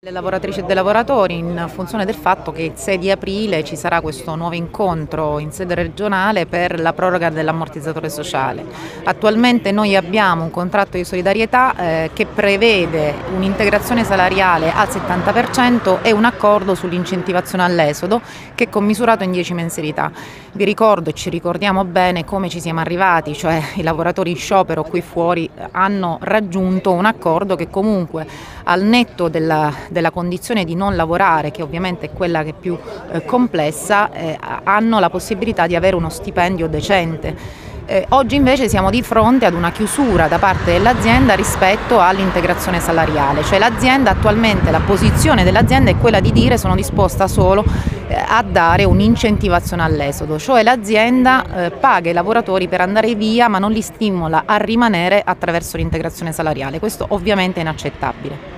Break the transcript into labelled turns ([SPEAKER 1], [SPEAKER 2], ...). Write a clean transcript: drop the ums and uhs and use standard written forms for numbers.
[SPEAKER 1] Le lavoratrici e dei lavoratori, in funzione del fatto che il 6 di aprile ci sarà questo nuovo incontro in sede regionale per la proroga dell'ammortizzatore sociale. Attualmente noi abbiamo un contratto di solidarietà che prevede un'integrazione salariale al 70% e un accordo sull'incentivazione all'esodo che è commisurato in 10 mensilità. Vi ricordo e ci ricordiamo bene come ci siamo arrivati, cioè i lavoratori in sciopero qui fuori hanno raggiunto un accordo che comunque al netto della condizione di non lavorare, che ovviamente è quella che è più complessa, hanno la possibilità di avere uno stipendio decente. Oggi invece siamo di fronte ad una chiusura da parte dell'azienda rispetto all'integrazione salariale, cioè l'azienda attualmente, la posizione dell'azienda è quella di dire sono disposta solo a dare un'incentivazione all'esodo, cioè l'azienda paga i lavoratori per andare via ma non li stimola a rimanere attraverso l'integrazione salariale. Questo ovviamente è inaccettabile.